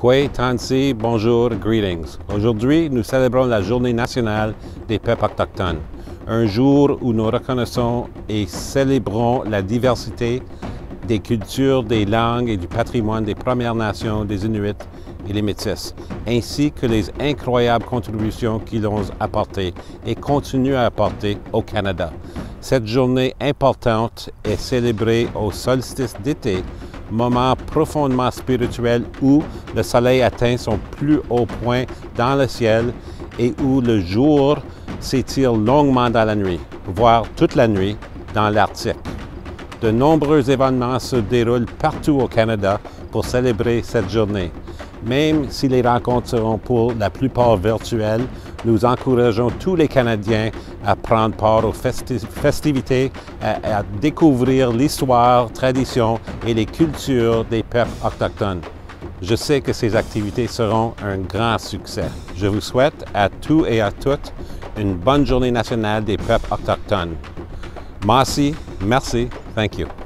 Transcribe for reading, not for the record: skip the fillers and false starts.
Kwe Tansi, bonjour, greetings. Aujourd'hui, nous célébrons la Journée nationale des peuples autochtones, un jour où nous reconnaissons et célébrons la diversité des cultures, des langues et du patrimoine des Premières Nations, des Inuits et les Métis, ainsi que les incroyables contributions qu'ils ont apportées et continuent à apporter au Canada. Cette journée importante est célébrée au solstice d'été, moment profondément spirituel où le soleil atteint son plus haut point dans le ciel et où le jour s'étire longuement dans la nuit, voire toute la nuit dans l'Arctique. De nombreux événements se déroulent partout au Canada pour célébrer cette journée. Même si les rencontres seront pour la plupart virtuelles, nous encourageons tous les Canadiens à prendre part aux festivités, à découvrir l'histoire, traditions et les cultures des peuples autochtones. Je sais que ces activités seront un grand succès. Je vous souhaite à tous et à toutes une bonne journée nationale des peuples autochtones. Merci, thank you.